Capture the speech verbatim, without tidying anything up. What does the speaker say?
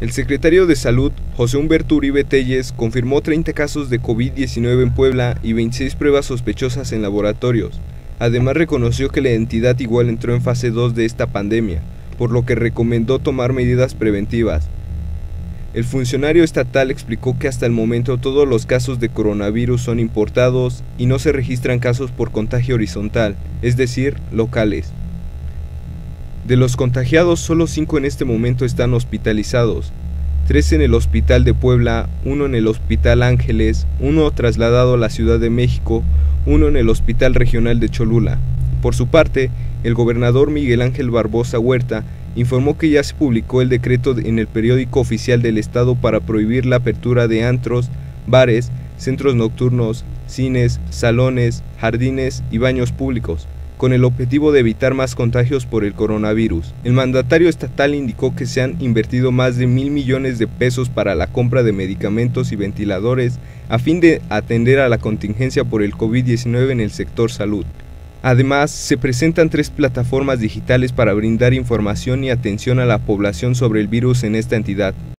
El secretario de Salud, José Humberto Uribe Telles, confirmó treinta casos de COVID diecinueve en Puebla y veintiséis pruebas sospechosas en laboratorios. Además, reconoció que la entidad igual entró en fase dos de esta pandemia, por lo que recomendó tomar medidas preventivas. El funcionario estatal explicó que hasta el momento todos los casos de coronavirus son importados y no se registran casos por contagio horizontal, es decir, locales. De los contagiados, solo cinco en este momento están hospitalizados, tres en el Hospital de Puebla, uno en el Hospital Ángeles, uno trasladado a la Ciudad de México, uno en el Hospital Regional de Cholula. Por su parte, el gobernador Miguel Ángel Barbosa Huerta informó que ya se publicó el decreto en el periódico oficial del estado para prohibir la apertura de antros, bares, centros nocturnos, cines, salones, jardines y baños públicos, con el objetivo de evitar más contagios por el coronavirus. El mandatario estatal indicó que se han invertido más de mil millones de pesos para la compra de medicamentos y ventiladores a fin de atender a la contingencia por el COVID diecinueve en el sector salud. Además, se presentan tres plataformas digitales para brindar información y atención a la población sobre el virus en esta entidad.